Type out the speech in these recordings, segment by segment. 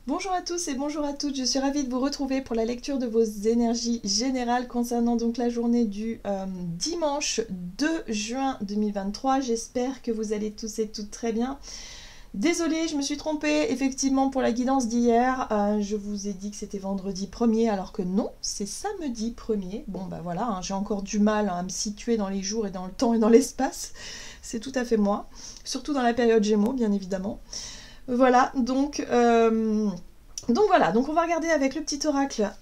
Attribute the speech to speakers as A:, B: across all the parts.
A: Bonjour à tous et bonjour à toutes, je suis ravie de vous retrouver pour la lecture de vos énergies générales concernant donc la journée du dimanche 2 juin 2023. J'espère que vous allez tous et toutes très bien. Désolée, je me suis trompée effectivement pour la guidance d'hier. Je vous ai dit que c'était vendredi 1er alors que non, c'est samedi 1er. Bon bah voilà, hein, j'ai encore du mal à me situer dans les jours et dans le temps et dans l'espace. C'est tout à fait moi, surtout dans la période Gémeaux bien évidemment. Voilà, donc voilà, donc on va regarder avec le petit oracle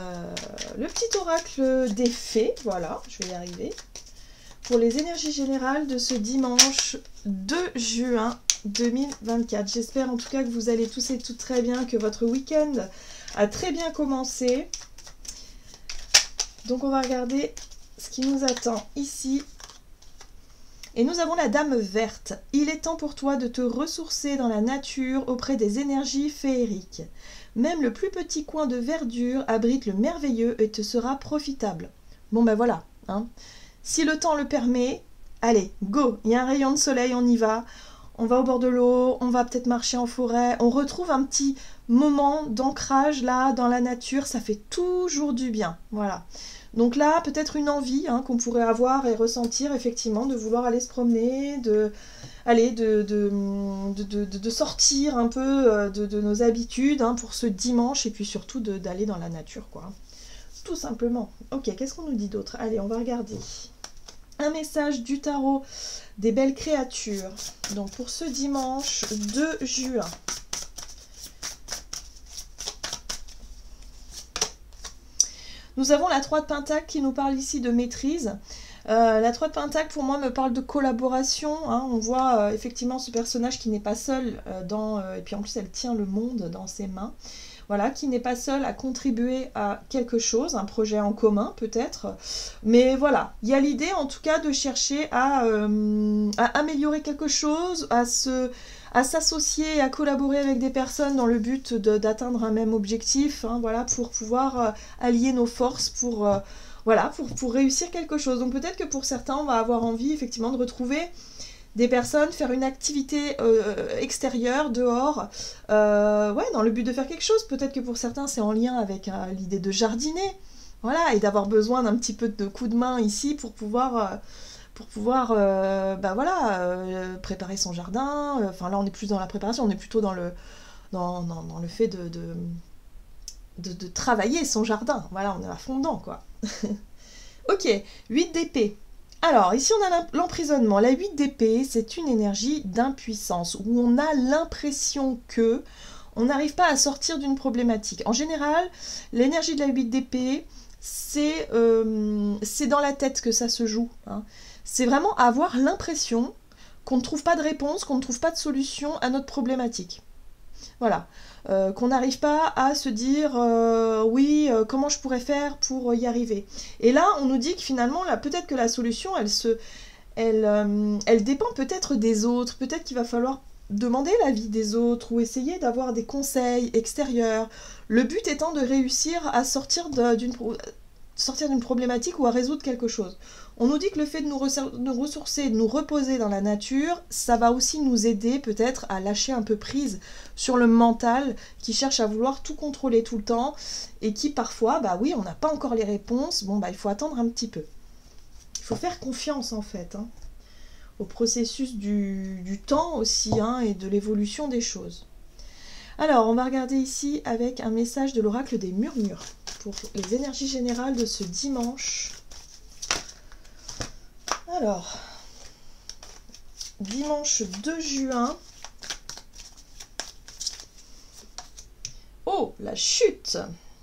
A: des fées, voilà, je vais y arriver, pour les énergies générales de ce dimanche 2 juin 2024. J'espère en tout cas que vous allez tous et toutes très bien, que votre week-end a très bien commencé. Donc on va regarder ce qui nous attend ici. Et nous avons la Dame verte. Il est temps pour toi de te ressourcer dans la nature auprès des énergies féeriques. Même le plus petit coin de verdure abrite le merveilleux et te sera profitable. Bon ben voilà, hein. Si le temps le permet, allez, go, il y a un rayon de soleil, on y va. On va au bord de l'eau, on va peut-être marcher en forêt. On retrouve un petit moment d'ancrage là dans la nature, ça fait toujours du bien, voilà. Donc là, peut-être une envie qu'on pourrait avoir et ressentir effectivement de vouloir aller se promener, de sortir un peu de nos habitudes pour ce dimanche et puis surtout d'aller dans la nature, quoi. Tout simplement. Ok, qu'est-ce qu'on nous dit d'autre? Allez, on va regarder. Un message du tarot des belles créatures. Donc pour ce dimanche 2 juin. Nous avons la 3 de Pentacle qui nous parle ici de maîtrise. La 3 de Pentacle pour moi me parle de collaboration. On voit effectivement ce personnage qui n'est pas seul et puis en plus elle tient le monde dans ses mains. Voilà, qui n'est pas seul à contribuer à quelque chose, un projet en commun peut-être. Mais voilà, il y a l'idée en tout cas de chercher à améliorer quelque chose, à s'associer, à collaborer avec des personnes dans le but d'atteindre un même objectif, voilà, pour pouvoir allier nos forces pour réussir quelque chose. Donc peut-être que pour certains, on va avoir envie effectivement de retrouver des personnes, faire une activité extérieure, dehors, dans le but de faire quelque chose. Peut-être que pour certains, c'est en lien avec l'idée de jardiner, voilà, et d'avoir besoin d'un petit peu de coup de main ici pour pouvoir préparer son jardin. Enfin là on est plus dans la préparation, on est plutôt dans le fait de travailler son jardin. Voilà, on est à fond dedans, quoi. Ok, 8 d'épée. Alors ici on a l'emprisonnement. La 8 d'épée, c'est une énergie d'impuissance où on a l'impression que on n'arrive pas à sortir d'une problématique. En général, l'énergie de la 8 d'épée, c'est dans la tête que ça se joue. C'est vraiment avoir l'impression qu'on ne trouve pas de réponse, qu'on ne trouve pas de solution à notre problématique. Voilà. Qu'on n'arrive pas à se dire comment je pourrais faire pour y arriver. Et là, on nous dit que finalement, peut-être que la solution, elle dépend peut-être des autres. Peut-être qu'il va falloir demander l'avis des autres ou essayer d'avoir des conseils extérieurs. Le but étant de réussir à sortir d'une problématique ou à résoudre quelque chose. On nous dit que le fait de nous ressourcer, de nous reposer dans la nature, ça va aussi nous aider peut-être à lâcher un peu prise sur le mental qui cherche à vouloir tout contrôler tout le temps et qui parfois, on n'a pas encore les réponses, il faut attendre un petit peu. Il faut faire confiance en fait au processus du temps aussi et de l'évolution des choses. Alors, on va regarder ici avec un message de l'oracle des murmures pour les énergies générales de ce dimanche. Alors, dimanche 2 juin. Oh, la chute!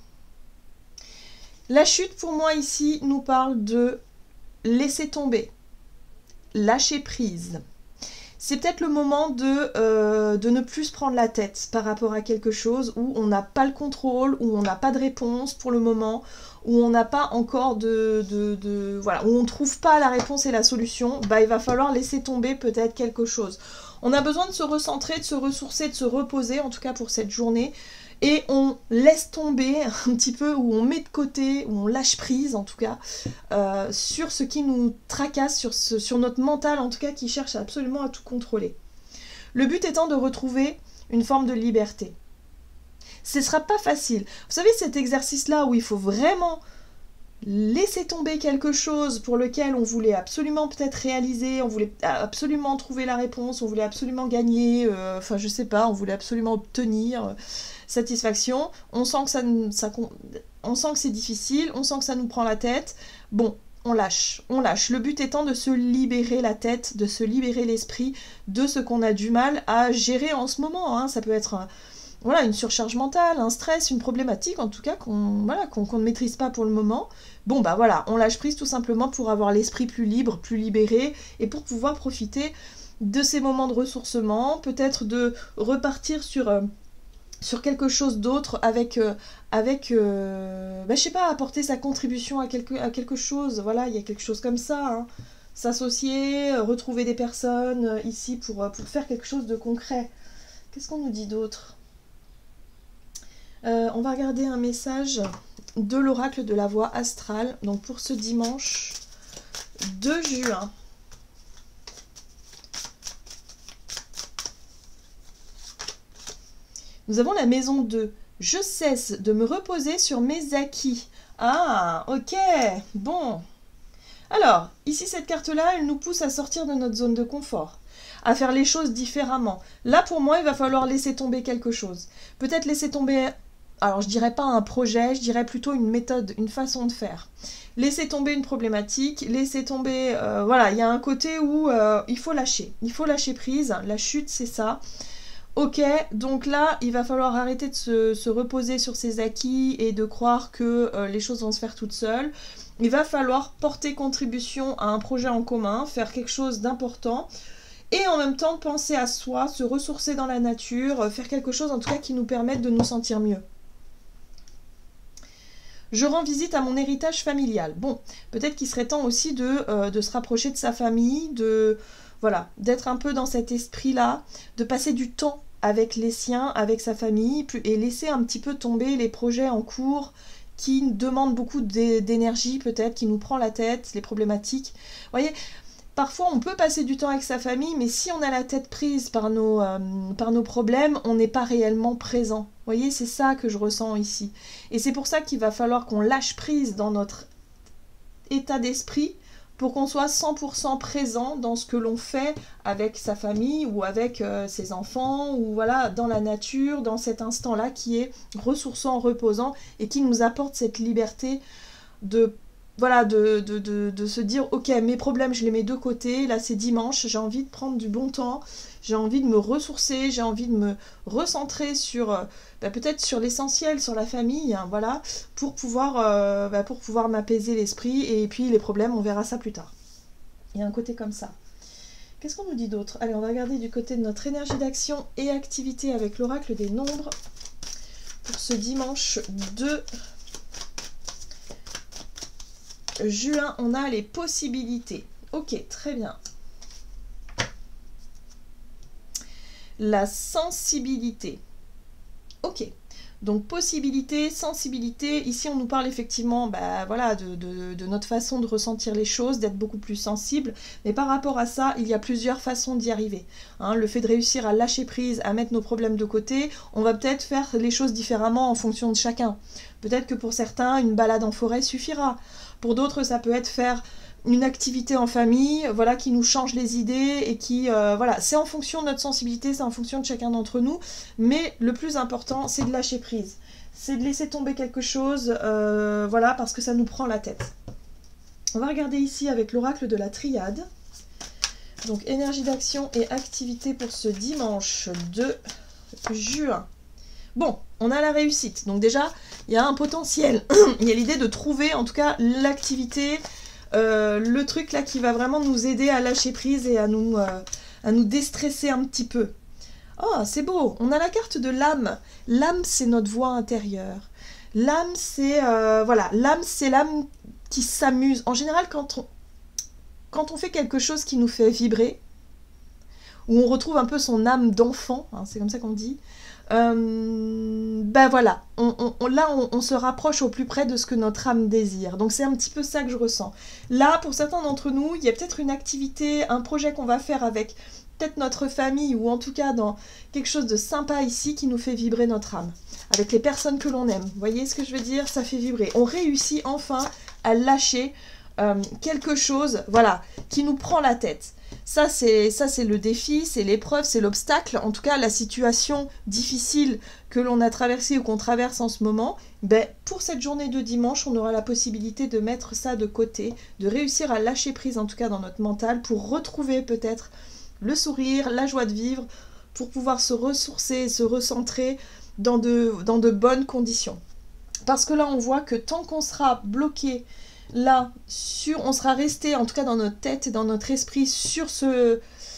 A: La chute, pour moi, ici, nous parle de laisser tomber, lâcher prise. C'est peut-être le moment de ne plus se prendre la tête par rapport à quelque chose où on n'a pas le contrôle, où on n'a pas de réponse pour le moment, où on n'a pas encore où on ne trouve pas la réponse et la solution. Il va falloir laisser tomber peut-être quelque chose. On a besoin de se recentrer, de se ressourcer, de se reposer, en tout cas pour cette journée. Et on laisse tomber un petit peu, ou on met de côté, ou on lâche prise en tout cas, sur ce qui nous tracasse, sur notre mental en tout cas, qui cherche absolument à tout contrôler. Le but étant de retrouver une forme de liberté. Ce ne sera pas facile. Vous savez, cet exercice-là où il faut vraiment laisser tomber quelque chose pour lequel on voulait absolument peut-être réaliser, on voulait absolument trouver la réponse, on voulait absolument gagner, enfin je sais pas, on voulait absolument obtenir satisfaction. On sent que on sent que c'est difficile, on sent que ça nous prend la tête. Bon, on lâche, on lâche. Le but étant de se libérer la tête, de se libérer l'esprit de ce qu'on a du mal à gérer en ce moment. Hein. Ça peut être voilà, une surcharge mentale, un stress, une problématique en tout cas qu'on ne maîtrise pas pour le moment. Bon bah voilà, on lâche prise tout simplement pour avoir l'esprit plus libre, plus libéré et pour pouvoir profiter de ces moments de ressourcement, peut-être de repartir sur quelque chose d'autre avec je sais pas, apporter sa contribution à quelque chose, voilà, il y a quelque chose comme ça, hein. S'associer, retrouver des personnes ici pour faire quelque chose de concret. Qu'est-ce qu'on nous dit d'autre ? On va regarder un message de l'oracle de la voie astrale, donc pour ce dimanche 2 juin. Nous avons la maison 2. Je cesse de me reposer sur mes acquis. Ah, ok, bon. Alors, ici, cette carte-là, elle nous pousse à sortir de notre zone de confort, à faire les choses différemment. Là, pour moi, il va falloir laisser tomber quelque chose. Peut-être laisser tomber, alors je dirais pas un projet, je dirais plutôt une méthode, une façon de faire. Laisser tomber une problématique, laisser tomber... voilà, il y a un côté où il faut lâcher prise. La chute, c'est ça. Ok, donc là, il va falloir arrêter de se reposer sur ses acquis et de croire que les choses vont se faire toutes seules. Il va falloir porter contribution à un projet en commun, faire quelque chose d'important et en même temps penser à soi, se ressourcer dans la nature, faire quelque chose en tout cas qui nous permette de nous sentir mieux. Je rends visite à mon héritage familial. Bon, peut-être qu'il serait temps aussi de se rapprocher de sa famille, voilà, d'être un peu dans cet esprit-là, de passer du temps avec les siens, avec sa famille, et laisser un petit peu tomber les projets en cours qui demandent beaucoup d'énergie peut-être, qui nous prend la tête, les problématiques. Vous voyez, parfois on peut passer du temps avec sa famille, mais si on a la tête prise par nos problèmes, on n'est pas réellement présent. Vous voyez, c'est ça que je ressens ici. Et c'est pour ça qu'il va falloir qu'on lâche prise dans notre état d'esprit, pour qu'on soit 100% présent dans ce que l'on fait avec sa famille ou avec ses enfants ou voilà, dans la nature, dans cet instant-là qui est ressourçant, reposant et qui nous apporte cette liberté de se dire ok, mes problèmes je les mets de côté, là c'est dimanche, j'ai envie de prendre du bon temps, j'ai envie de me ressourcer, j'ai envie de me recentrer sur peut-être sur l'essentiel, sur la famille, hein, voilà, pour pouvoir m'apaiser l'esprit et puis les problèmes on verra ça plus tard. Il y a un côté comme ça. Qu'est-ce qu'on nous dit d'autre? Allez, on va regarder du côté de notre énergie d'action et activité avec l'oracle des nombres pour ce dimanche 2 juin. On a les possibilités. Ok, très bien. La sensibilité. Ok. Donc possibilité, sensibilité, ici on nous parle effectivement voilà, de notre façon de ressentir les choses, d'être beaucoup plus sensible, mais par rapport à ça, il y a plusieurs façons d'y arriver. Hein, le fait de réussir à lâcher prise, à mettre nos problèmes de côté, on va peut-être faire les choses différemment en fonction de chacun. Peut-être que pour certains, une balade en forêt suffira. Pour d'autres, ça peut être faire une activité en famille, voilà, qui nous change les idées et qui, voilà, c'est en fonction de notre sensibilité, c'est en fonction de chacun d'entre nous, mais le plus important, c'est de lâcher prise, c'est de laisser tomber quelque chose, voilà, parce que ça nous prend la tête. On va regarder ici avec l'oracle de la triade, donc énergie d'action et activité pour ce dimanche 2 juin. Bon, on a la réussite, donc déjà, il y a un potentiel, il y a l'idée de trouver, en tout cas, l'activité, le truc là qui va vraiment nous aider à lâcher prise et à nous déstresser un petit peu. Oh, c'est beau, on a la carte de l'âme. L'âme, c'est notre voix intérieure. L'âme, c'est voilà, l'âme, c'est l'âme qui s'amuse. En général, quand on fait quelque chose qui nous fait vibrer, où on retrouve un peu son âme d'enfant, hein, c'est comme ça qu'on dit, voilà, on se rapproche au plus près de ce que notre âme désire. Donc c'est un petit peu ça que je ressens. Là, pour certains d'entre nous, il y a peut-être une activité, un projet qu'on va faire avec peut-être notre famille, ou en tout cas dans quelque chose de sympa ici qui nous fait vibrer notre âme. avec les personnes que l'on aime. Vous voyez ce que je veux dire? Ça fait vibrer. On réussit enfin à lâcher quelque chose, voilà, qui nous prend la tête. Ça, c'est le défi, c'est l'épreuve, c'est l'obstacle. En tout cas, la situation difficile que l'on a traversée ou qu'on traverse en ce moment, ben, pour cette journée de dimanche, on aura la possibilité de mettre ça de côté, de réussir à lâcher prise, en tout cas dans notre mental, pour retrouver peut-être le sourire, la joie de vivre, pour pouvoir se ressourcer, se recentrer dans de bonnes conditions. Parce que là, on voit que tant qu'on sera bloqué là, on sera resté, en tout cas dans notre tête et dans notre esprit, sur ce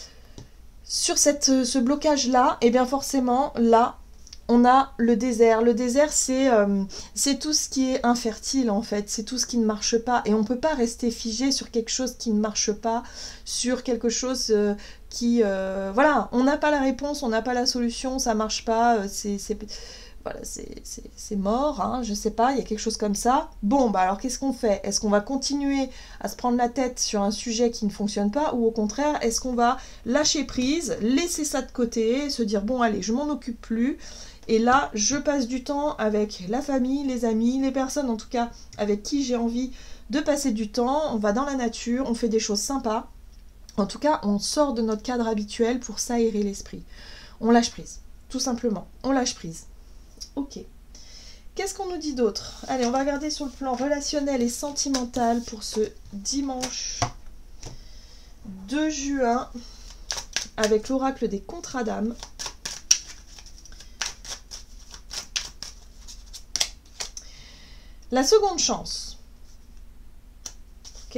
A: blocage-là, et bien forcément, là, on a le désert. Le désert, c'est tout ce qui est infertile, en fait. C'est tout ce qui ne marche pas. Et on ne peut pas rester figé sur quelque chose qui ne marche pas, sur quelque chose voilà, on n'a pas la réponse, on n'a pas la solution, ça ne marche pas, voilà, c'est mort, hein, je sais pas, il y a quelque chose comme ça. Bon, bah alors qu'est-ce qu'on fait? Est-ce qu'on va continuer à se prendre la tête sur un sujet qui ne fonctionne pas, ou au contraire, est-ce qu'on va lâcher prise, laisser ça de côté, se dire bon allez, je m'en occupe plus, et là je passe du temps avec la famille, les amis, les personnes en tout cas avec qui j'ai envie de passer du temps, on va dans la nature, on fait des choses sympas, en tout cas on sort de notre cadre habituel pour s'aérer l'esprit. On lâche prise, tout simplement, on lâche prise. Ok. Qu'est-ce qu'on nous dit d'autre? Allez, on va regarder sur le plan relationnel et sentimental pour ce dimanche 2 juin avec l'oracle des contrats d'âme. La seconde chance. Ok.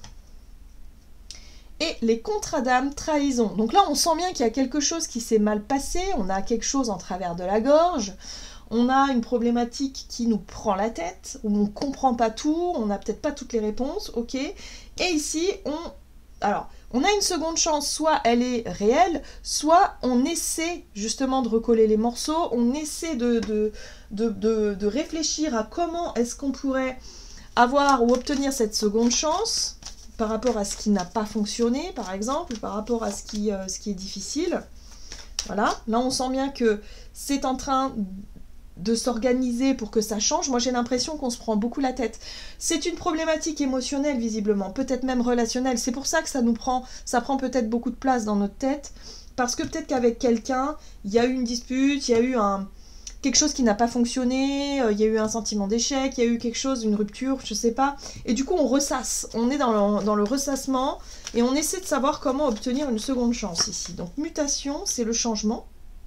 A: Et les contrats d'âme, trahison. Donc là, on sent bien qu'il y a quelque chose qui s'est mal passé, on a quelque chose en travers de la gorge. On a une problématique qui nous prend la tête, où on ne comprend pas tout, on n'a peut-être pas toutes les réponses, ok. Et ici, on a une seconde chance, soit elle est réelle, soit on essaie justement de recoller les morceaux, on essaie de réfléchir à comment est-ce qu'on pourrait avoir ou obtenir cette seconde chance, par rapport à ce qui n'a pas fonctionné, par exemple, par rapport à ce qui est difficile. Voilà, là on sent bien que c'est en train de s'organiser pour que ça change. Moi j'ai l'impression qu'on se prend beaucoup la tête. C'est une problématique émotionnelle visiblement, peut-être même relationnelle. C'est pour ça que ça prend peut-être beaucoup de place dans notre tête, parce que peut-être qu'avec quelqu'un, il y a eu une dispute, il y a eu quelque chose qui n'a pas fonctionné, il y a eu un sentiment d'échec, il y a eu quelque chose, une rupture, je sais pas. Et du coup on ressasse, on est dans le ressassement et on essaie de savoir comment obtenir une seconde chance ici. Donc mutation, c'est le changement.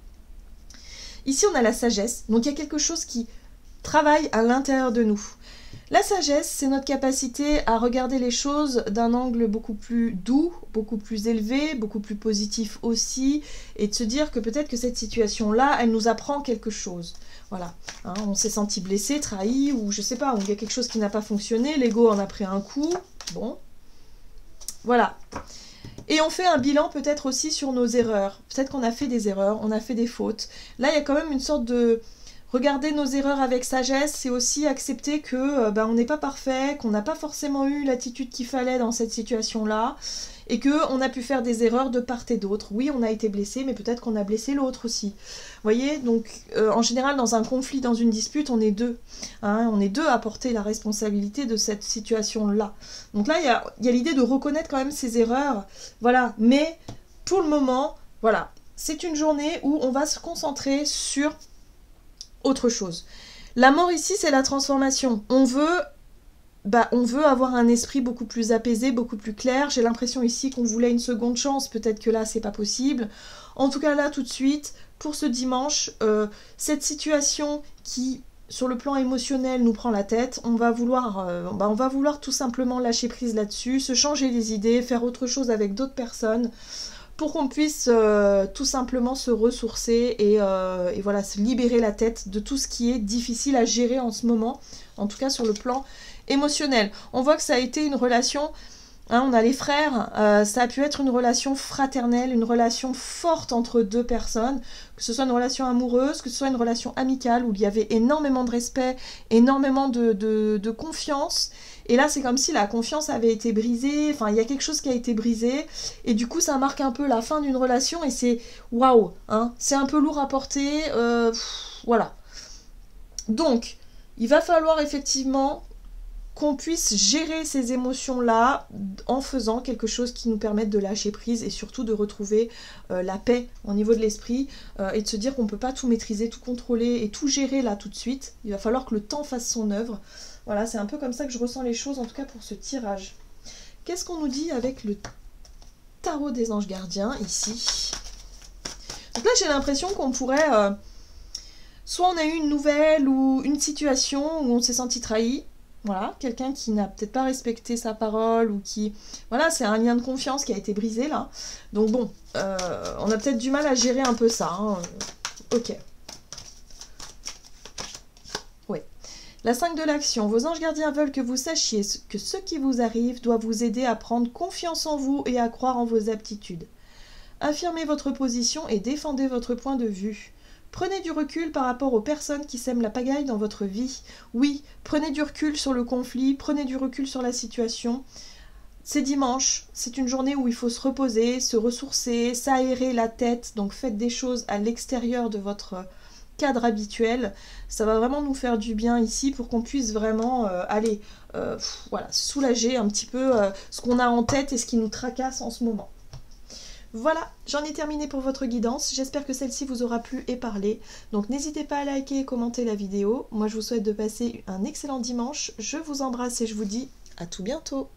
A: Ici, on a la sagesse, donc il y a quelque chose qui travaille à l'intérieur de nous. La sagesse, c'est notre capacité à regarder les choses d'un angle beaucoup plus doux, beaucoup plus élevé, beaucoup plus positif aussi, et de se dire que peut-être que cette situation-là, elle nous apprend quelque chose. Voilà, hein, on s'est senti blessé, trahi, ou je sais pas, ou il y a quelque chose qui n'a pas fonctionné, l'ego en a pris un coup, bon, voilà. Et on fait un bilan peut-être aussi sur nos erreurs. Peut-être qu'on a fait des erreurs, on a fait des fautes. Là, il y a quand même une sorte de... Regarder nos erreurs avec sagesse, c'est aussi accepter que on n'est pas parfait, qu'on n'a pas forcément eu l'attitude qu'il fallait dans cette situation-là, et qu'on a pu faire des erreurs de part et d'autre. Oui, on a été blessé, mais peut-être qu'on a blessé l'autre aussi. Vous voyez, donc en général, dans un conflit, dans une dispute, on est deux. Hein, on est deux à porter la responsabilité de cette situation-là. Donc là, il y a l'idée de reconnaître quand même ses erreurs. Voilà, mais pour le moment, voilà, c'est une journée où on va se concentrer sur autre chose. La mort ici, c'est la transformation. On veut avoir un esprit beaucoup plus apaisé, beaucoup plus clair. J'ai l'impression ici qu'on voulait une seconde chance. Peut-être que là, c'est pas possible. En tout cas, là, tout de suite, pour ce dimanche, cette situation qui, sur le plan émotionnel, nous prend la tête, on va vouloir tout simplement lâcher prise là-dessus, se changer les idées, faire autre chose avec d'autres personnes, pour qu'on puisse tout simplement se ressourcer et voilà, se libérer la tête de tout ce qui est difficile à gérer en ce moment, en tout cas sur le plan émotionnel. On voit que ça a été une relation, hein, on a les frères, ça a pu être une relation fraternelle, une relation forte entre deux personnes, que ce soit une relation amoureuse, que ce soit une relation amicale, où il y avait énormément de respect, énormément de confiance. Et là, c'est comme si la confiance avait été brisée, enfin, il y a quelque chose qui a été brisé, et du coup, ça marque un peu la fin d'une relation, et c'est waouh, hein, c'est un peu lourd à porter, voilà. Donc, il va falloir effectivement qu'on puisse gérer ces émotions-là en faisant quelque chose qui nous permette de lâcher prise et surtout de retrouver la paix au niveau de l'esprit et de se dire qu'on ne peut pas tout maîtriser, tout contrôler et tout gérer là tout de suite. Il va falloir que le temps fasse son œuvre. Voilà, c'est un peu comme ça que je ressens les choses, en tout cas pour ce tirage. Qu'est-ce qu'on nous dit avec le tarot des anges gardiens ici? Donc là, j'ai l'impression qu'on pourrait... soit on a eu une nouvelle ou une situation où on s'est senti trahi. Voilà, quelqu'un qui n'a peut-être pas respecté sa parole ou qui... Voilà, c'est un lien de confiance qui a été brisé là. Donc bon, on a peut-être du mal à gérer un peu ça. Hein. Ok. Oui. La 5 de l'action. Vos anges gardiens veulent que vous sachiez que ce qui vous arrive doit vous aider à prendre confiance en vous et à croire en vos aptitudes. Affirmez votre position et défendez votre point de vue. Prenez du recul par rapport aux personnes qui sèment la pagaille dans votre vie. Oui, prenez du recul sur le conflit, prenez du recul sur la situation. C'est dimanche, c'est une journée où il faut se reposer, se ressourcer, s'aérer la tête. Donc faites des choses à l'extérieur de votre cadre habituel. Ça va vraiment nous faire du bien ici pour qu'on puisse vraiment voilà, soulager un petit peu ce qu'on a en tête et ce qui nous tracasse en ce moment. Voilà, j'en ai terminé pour votre guidance. J'espère que celle-ci vous aura plu et parlé. Donc n'hésitez pas à liker et commenter la vidéo. Moi, je vous souhaite de passer un excellent dimanche. Je vous embrasse et je vous dis à tout bientôt.